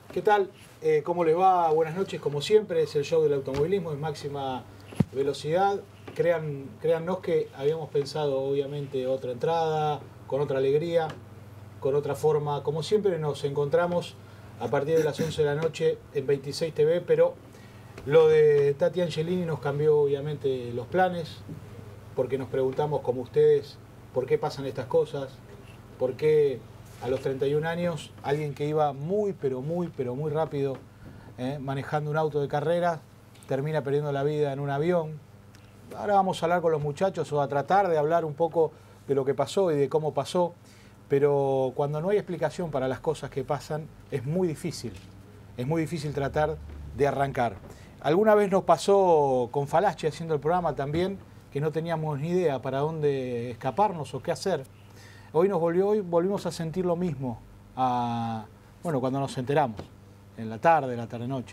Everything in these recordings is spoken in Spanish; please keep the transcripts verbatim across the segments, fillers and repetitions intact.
¿Qué tal? Eh, ¿Cómo les va? Buenas noches, como siempre, es el show del automovilismo en máxima velocidad. Crean, créannos que habíamos pensado, obviamente, otra entrada, con otra alegría, con otra forma. Como siempre nos encontramos a partir de las once de la noche en veintiséis T V, pero lo de Tati Angelini nos cambió, obviamente, los planes, porque nos preguntamos, como ustedes, por qué pasan estas cosas, por qué a los treinta y un años, alguien que iba muy, pero muy, pero muy rápido, eh, manejando un auto de carrera, termina perdiendo la vida en un avión. Ahora vamos a hablar con los muchachos o a tratar de hablar un poco de lo que pasó y de cómo pasó, pero cuando no hay explicación para las cosas que pasan, es muy difícil, es muy difícil tratar de arrancar. Alguna vez nos pasó con Falachi haciendo el programa también, que no teníamos ni idea para dónde escaparnos o qué hacer. Hoy nos volvió, hoy volvimos a sentir lo mismo, a, bueno, cuando nos enteramos, en la tarde, la tarde-noche.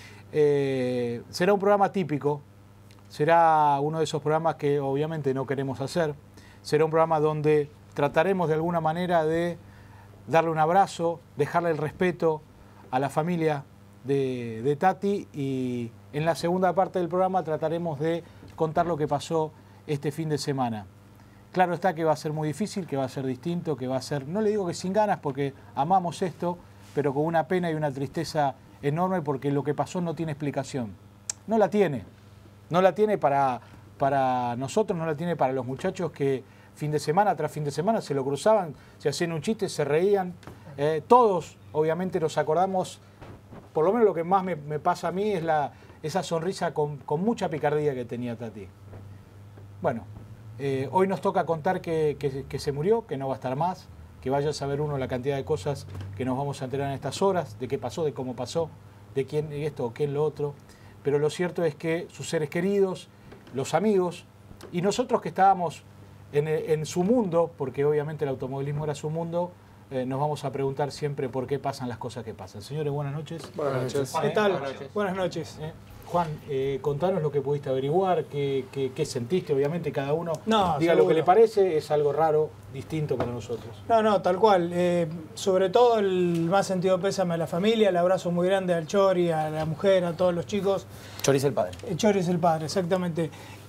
Eh, será un programa típico, será uno de esos programas que obviamente no queremos hacer, será un programa donde trataremos de alguna manera de darle un abrazo, dejarle el respeto a la familia de, de Tati, y en la segunda parte del programa trataremos de contar lo que pasó este fin de semana. Claro está que va a ser muy difícil, que va a ser distinto, que va a ser, no le digo que sin ganas porque amamos esto, pero con una pena y una tristeza enorme porque lo que pasó no tiene explicación. No la tiene. No la tiene para, para nosotros, no la tiene para los muchachos que fin de semana tras fin de semana se lo cruzaban, se hacían un chiste, se reían. Eh, todos, obviamente, nos acordamos, por lo menos lo que más me, me pasa a mí es la, esa sonrisa con, con mucha picardía que tenía Tati. Bueno. Eh, hoy nos toca contar que, que, que se murió, que no va a estar más, que vaya a saber uno la cantidad de cosas que nos vamos a enterar en estas horas, de qué pasó, de cómo pasó, de quién esto o quién lo otro. Pero lo cierto es que sus seres queridos, los amigos, y nosotros que estábamos en, en su mundo, porque obviamente el automovilismo era su mundo, eh, nos vamos a preguntar siempre por qué pasan las cosas que pasan. Señores, buenas noches. Buenas noches. ¿Qué tal? Buenas noches. Buenas noches. Eh, Juan, eh, contanos lo que pudiste averiguar, qué, qué, qué sentiste, obviamente cada uno no, diga seguro. lo que le parece, es algo raro, distinto para nosotros. No, no, tal cual. Eh, sobre todo el más sentido pésame a la familia, el abrazo muy grande al Chori, a la mujer, a todos los chicos. Chori es el padre. El Chori es el padre, exactamente.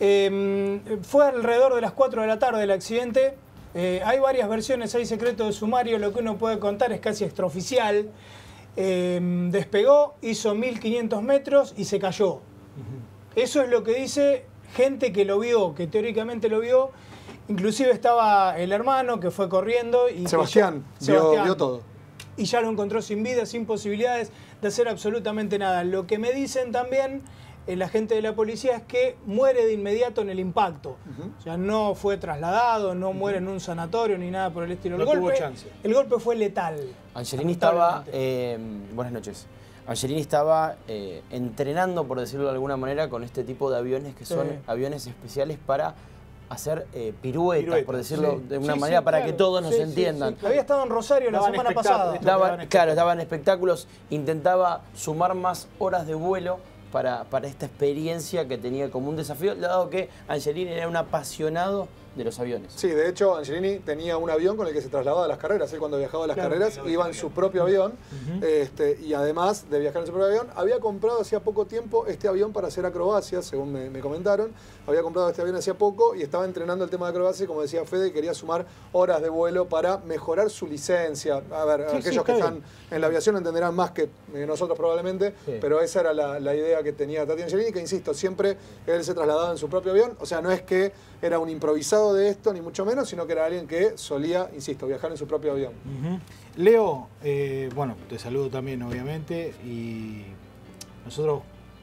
Eh, fue alrededor de las cuatro de la tarde el accidente. Eh, hay varias versiones, hay secretos de sumario, lo que uno puede contar es casi extraoficial. Eh, despegó, hizo mil quinientos metros y se cayó. Uh-huh. Eso es lo que dice gente que lo vio, que teóricamente lo vio. Inclusive estaba el hermano que fue corriendo. Y Sebastián, ya, Sebastián vio, vio todo. Y ya lo encontró sin vida, sin posibilidades de hacer absolutamente nada. Lo que me dicen también eh, la gente de la policía es que muere de inmediato en el impacto. Uh-huh. O sea, no fue trasladado, no uh-huh. muere en un sanatorio ni nada por el estilo. No el, golpe, tuvo chance. el golpe fue letal. Angelini estaba, eh, buenas noches, Angelini estaba eh, entrenando, por decirlo de alguna manera, con este tipo de aviones que son sí. aviones especiales para hacer eh, piruetas, piruetas, por decirlo sí. de una sí, manera, sí, para claro. que todos nos sí, entiendan. Sí, sí. Había estado en Rosario la semana pasada. Daba, claro, daban espectáculos, intentaba sumar más horas de vuelo para, para esta experiencia que tenía como un desafío, dado que Angelini era un apasionado de los aviones. Sí, de hecho, Angelini tenía un avión con el que se trasladaba a las carreras. Él cuando viajaba a las claro, carreras iba en su propio avión. Uh-huh. este, y además de viajar en su propio avión, había comprado hacía poco tiempo este avión para hacer acrobacias, según me, me comentaron. Había comprado este avión hacía poco y estaba entrenando el tema de acrobacia. Como decía Fede, quería sumar horas de vuelo para mejorar su licencia. A ver, sí, aquellos sí, que están bien. en la aviación entenderán más que nosotros probablemente, sí. pero esa era la, la idea que tenía Tati Angelini, que insisto, siempre él se trasladaba en su propio avión. O sea, no es que era un improvisado de esto, ni mucho menos, sino que era alguien que solía, insisto, viajar en su propio avión. Uh-huh. Leo, eh, bueno, te saludo también, obviamente, y nosotros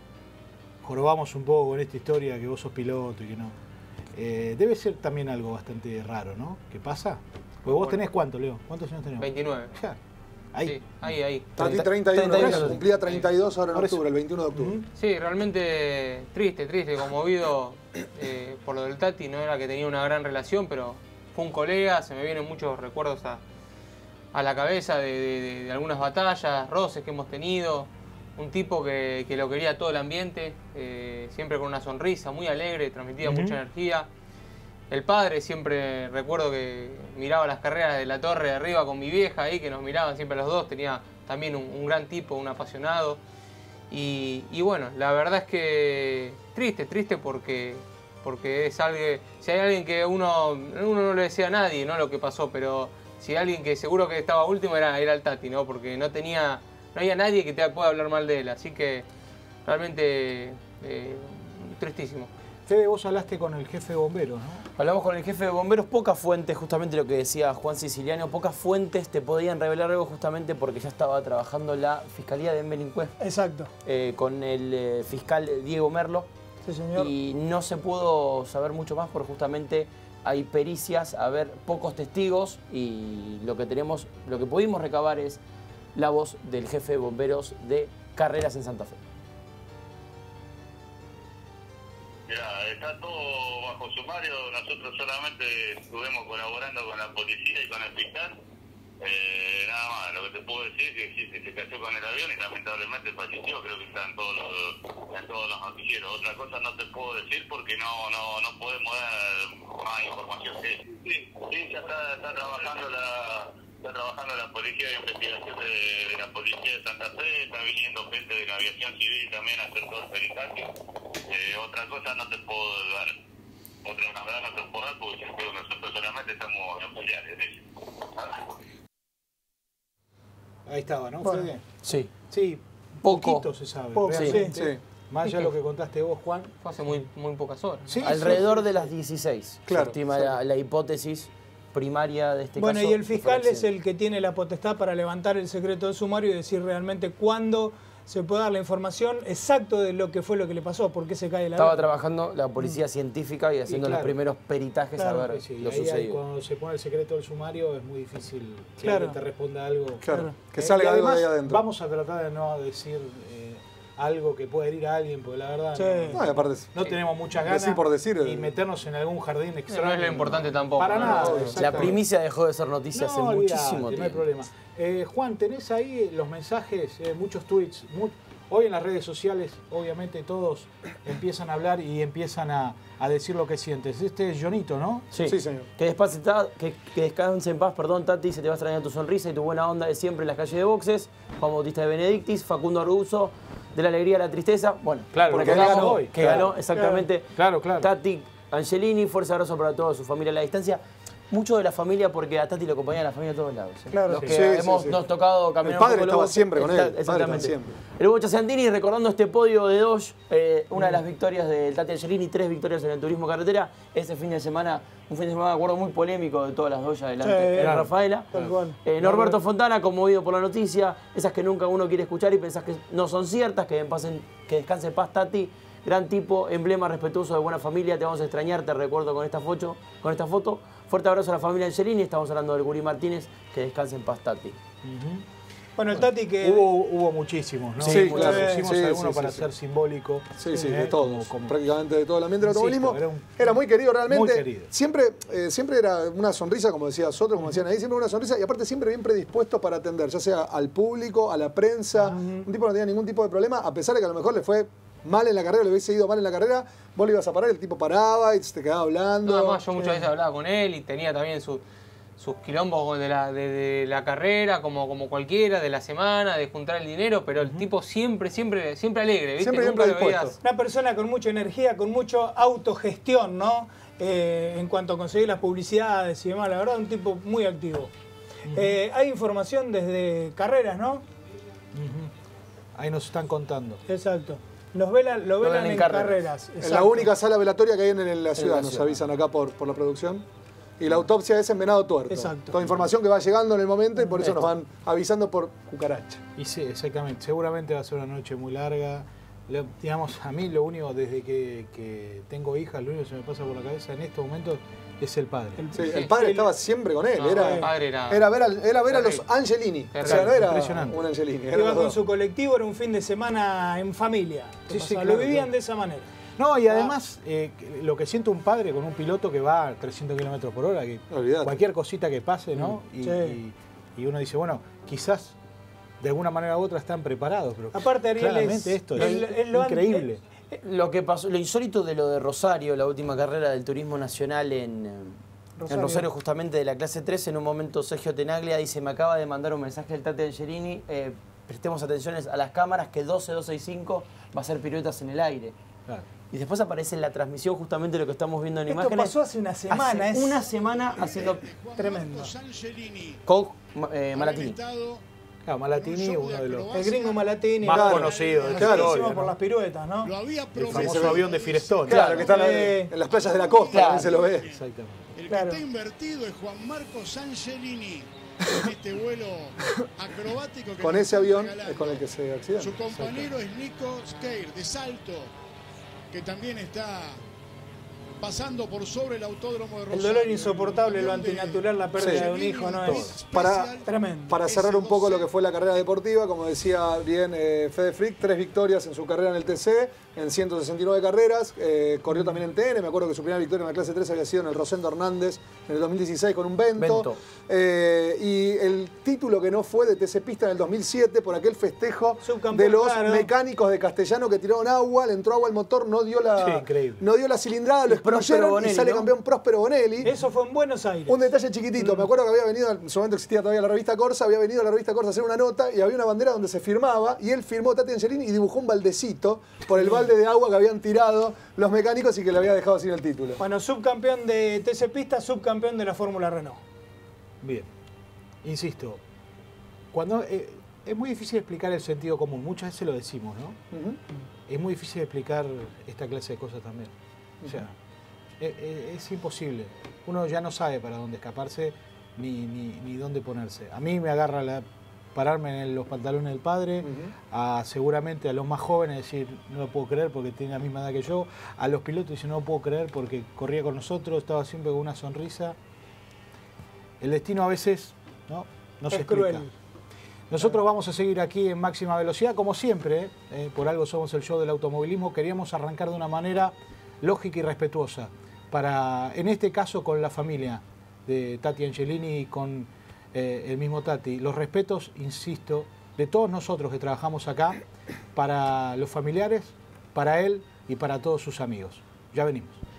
jorobamos un poco con esta historia que vos sos piloto y que no. Eh, debe ser también algo bastante raro, ¿no? ¿Qué pasa? Porque vos bueno. tenés cuánto, Leo, ¿cuántos años tenés? veintinueve. Ja. Ahí. Sí, ahí, ahí. Tati treinta y uno, treinta y uno, cumplía treinta y dos ahora en ahora octubre, el veintiuno de octubre. Uh-huh. Sí, realmente triste, triste, conmovido eh, por lo del Tati. No era que tenía una gran relación, pero fue un colega, se me vienen muchos recuerdos a, a la cabeza de, de, de algunas batallas, roces que hemos tenido. Un tipo que, que lo quería todo el ambiente, eh, siempre con una sonrisa, muy alegre, transmitía uh-huh. mucha energía. el padre, siempre recuerdo que miraba las carreras de la torre de arriba con mi vieja ahí, que nos miraban siempre los dos, tenía también un, un gran tipo, un apasionado. Y, y bueno, la verdad es que triste, triste porque, porque es alguien, si hay alguien que uno, uno no le decía a nadie, ¿no?, lo que pasó, pero si hay alguien que seguro que estaba último era, era el Tati, ¿no?, porque no tenía, no había nadie que te pueda hablar mal de él, así que realmente eh, tristísimo. Fede, vos hablaste con el jefe de bomberos, ¿no? Hablamos con el jefe de bomberos, pocas fuentes, justamente lo que decía Juan Siciliano, pocas fuentes te podían revelar algo justamente porque ya estaba trabajando la Fiscalía de Embenincue. Exacto. Eh, con el eh, fiscal Diego Merlo. Sí, señor. Y no se pudo saber mucho más porque justamente hay pericias, a ver, pocos testigos y lo que tenemos, lo que pudimos recabar es la voz del jefe de bomberos de Carreras en Santa Fe. Mirá, está todo bajo sumario, nosotros solamente estuvimos colaborando con la policía y con el fiscal. Eh, nada más, lo que te puedo decir es que sí, se cayó con el avión y lamentablemente falleció, creo que está en todos los, en todos los noticieros. Otra cosa no te puedo decir porque no no no podemos dar más información. Sí, sí, sí ya está, está trabajando la está trabajando la policía de investigación de, de la policía de Santa Fe, está viniendo gente de la aviación civil también a hacer todo el peritaje. Eh, otra cosa no te puedo dar, otra una verdad no te puedo dar porque nosotros solamente estamos auxiliares de ellos. Ahí estaba, ¿no? Bueno. Fede? Sí. Sí, Poco. poquito se sabe. Poco, realmente. sí, sí. Más allá de lo que contaste vos, Juan. Fue hace muy, muy pocas horas. Sí, Alrededor sí, de sí. las dieciséis. Claro, Se estima exacto. la, la hipótesis primaria de este Bueno, caso. y el que fue fiscal es accidente. el que tiene la potestad para levantar el secreto de sumario y decir realmente cuándo se puede dar la información exacto de lo que fue lo que le pasó, por qué se cae el Estaba avión. trabajando la policía científica y haciendo claro. los primeros peritajes Claro, a ver Sí, lo ahí hay- sucedido. cuando se pone el secreto del sumario es muy difícil que Claro. alguien te responda algo. Claro, que Eh, salga y algo de además, ahí adentro. Vamos a tratar de no decir eh, algo que pueda herir a alguien, porque la verdad Sí. no, No, y aparte, no tenemos muchas ganas decir por decir, y eh. meternos en algún jardín extraño. No es lo importante tampoco. Para ¿no? nada. No, La exactamente. primicia dejó de ser noticia hace No, olvidate, muchísimo no hay tiempo. problema. Eh, Juan, tenés ahí los mensajes, eh, muchos tweets. mu- Hoy en las redes sociales, obviamente, todos empiezan a hablar y empiezan a, a decir lo que sientes. Este es Jonito, ¿no? Sí, Sí, señor. Que, despace, ta- que, que descanse en paz, perdón, Tati, se te va a extrañar tu sonrisa y tu buena onda de siempre en las calles de boxes. Juan Bautista de Benedictis, Facundo Arguso, de la alegría a la tristeza. Bueno, Claro, porque porque ganó ganó, hoy. que Claro. ganó exactamente. Claro, claro. Tati Angelini, fuerza abrazo para toda su familia a la distancia. Mucho de la familia, porque a Tati lo acompaña a la familia a todos lados. ¿eh? Claro. Los que Sí, sí, hemos sí. nos tocado caminar El padre un poco estaba los- siempre con él, el padre Exactamente. estaba siempre. El Bocha Santini recordando este podio de Dodge, eh, una de las victorias del Tati Angelini, tres victorias en el turismo carretera. Ese fin de semana, un fin de semana, me acuerdo, muy polémico de todas las Dodge adelante Sí, en claro. Rafaela. Tal cual. Eh, Norberto Fontana, conmovido por la noticia, esas que nunca uno quiere escuchar y pensás que no son ciertas, que, en paz en- que descanse en paz Tati. Gran tipo, emblema respetuoso de buena familia, te vamos a extrañar, te recuerdo con esta foto. Con esta foto. Fuerte abrazo a la familia Angelini, estamos hablando del Gurí Martínez, que descanse en paz Tati. Bueno, el Tati que... Hubo, hubo muchísimos, ¿no? Sí, Muchos, claro. Hicimos Sí, algunos sí, para sí, ser simbólico. Sí, sí, Eh, de todos, como- como- prácticamente de todo el ambiente del Insisto, automovilismo. era Era, un- muy querido realmente. muy querido. Siempre, eh, siempre era una sonrisa, como decía Soto, como decían ahí, siempre una sonrisa y aparte siempre bien predispuesto para atender, ya sea al público, a la prensa. Un tipo que no tenía ningún tipo de problema, a pesar de que a lo mejor le fue mal en la carrera, le hubiese ido mal en la carrera, vos le ibas a parar, el tipo paraba y te quedaba hablando. No, además yo muchas veces hablaba con él y tenía también su- sus quilombos de la, de, de la carrera, como, como cualquiera, de la semana, de juntar el dinero, pero el tipo siempre, siempre, siempre alegre, ¿viste? Siempre bien Nunca lo predispuesto. veías. Una persona con mucha energía, con mucha autogestión, ¿no? Eh, en cuanto a conseguir las publicidades y demás, la verdad, un tipo muy activo. Eh, hay información desde Carreras, ¿no? Ujú. Ahí nos están contando. Exacto. Nos velan, lo velan en, en Carreras. Carreras. En la exacto. única sala velatoria que hay en, en la ciudad, la nos ciudad. avisan acá por, por la producción. Y la autopsia es en Venado Tuerto. Exacto. Toda información que va llegando en el momento y por eso nos van avisando por cucaracha. Y sí, exactamente. Seguramente va a ser una noche muy larga. Le- digamos, a mí lo único, desde que, que tengo hijas, lo único que se me pasa por la cabeza en estos momentos es el padre. Sí, Sí. el padre estaba siempre con él. No, era, el padre era- era ver, al- era ver a los Terrible. Angelini. O sea, Terrible. no era Impresionante. un Angelini. era Iba los con dos. su colectivo, era un fin de semana en familia. ¿Qué Sí, pasa? sí, Lo claro, vivían claro. de esa manera. No, y además, eh, lo que siente un padre con un piloto que va a trescientos kilómetros por hora, que Olvidate. cualquier cosita que pase, ¿no? Y, Sí. y- y uno dice, bueno, quizás de alguna manera u otra están preparados, pero Aparte, Ariel, claramente es, esto es, es- es lo increíble. anti- Lo que pasó, lo insólito de lo de Rosario, la última carrera del turismo nacional en Rosario, en Rosario justamente de la clase tres, en un momento Sergio Tenaglia dice, me acaba de mandar un mensaje del Tati Angelini, eh, prestemos atención a las cámaras, que doce, doce y cinco va a ser piruetas en el aire. Claro. Y después aparece en la transmisión justamente lo que estamos viendo en Esto imágenes. pasó hace una semana. Hace es una semana haciendo... Tremendo. Con eh, Malatini. Claro, Malatini, uno de los... El gringo Malatini. Más claro, conocido de claro, historia, por ¿no? las piruetas, ¿no? Lo había El famoso prometido. avión de Firestone. Claro, que está Eh, en, en las playas de la costa, claro. también se lo ve. Exactamente. El que Claro. está invertido es Juan Marcos Angelini en este vuelo acrobático que Con nos ese están avión regalando. es con el que se accidenta. Su compañero es Nico Skeir de Salto, que también está pasando por sobre el autódromo de El Rosario. dolor insoportable, lo Avión de antinatural, la pérdida Sí. de un hijo, ¿no? Es Para- tremendo. Para cerrar un poco lo que fue la carrera deportiva, como decía bien eh, Fede Frick, tres victorias en su carrera en el T C, en ciento sesenta y nueve carreras, eh, corrió también en T N, me acuerdo que su primera victoria en la clase tres había sido en el Rosendo Hernández en el dos mil dieciséis con un Vento. Vento. Eh, y el título que no fue de T C Pista en el dos mil siete por aquel festejo Subcampeón, de los claro. mecánicos de Castellano que tiraron agua, le entró agua al motor, no dio la, Sí, increíble. no dio la cilindrada, lo Y Próspero excluyeron y Bonelli, sale ¿no? campeón Próspero Bonelli. Eso fue en Buenos Aires. Un detalle chiquitito, me acuerdo que había venido, en su momento existía todavía la revista Corsa, había venido a la revista Corsa a hacer una nota y había una bandera donde se firmaba y él firmó Tati Angelini y dibujó un baldecito por el balde de agua que habían tirado los mecánicos y que le había dejado sin el título. Bueno, subcampeón de T C Pista, subcampeón de la Fórmula Renault. Bien. Insisto, cuando eh, es muy difícil explicar el sentido común, muchas veces lo decimos, ¿no? Ujú. Es muy difícil explicar esta clase de cosas también. O sea, es, es- es imposible. Uno ya no sabe para dónde escaparse ni, ni, ni dónde ponerse. A mí me agarra la, pararme en los pantalones del padre, Ujú. a seguramente a los más jóvenes decir, no lo puedo creer porque tiene la misma edad que yo, a los pilotos decir, no lo puedo creer porque corría con nosotros, estaba siempre con una sonrisa. El destino a veces no, no se Es explica. cruel. Nosotros vamos a seguir aquí en máxima velocidad, como siempre, eh, por algo somos el show del automovilismo, queríamos arrancar de una manera lógica y respetuosa, para, en este caso con la familia de Tati Angelini y con eh, el mismo Tati. Los respetos, insisto, de todos nosotros que trabajamos acá, para los familiares, para él y para todos sus amigos. Ya venimos.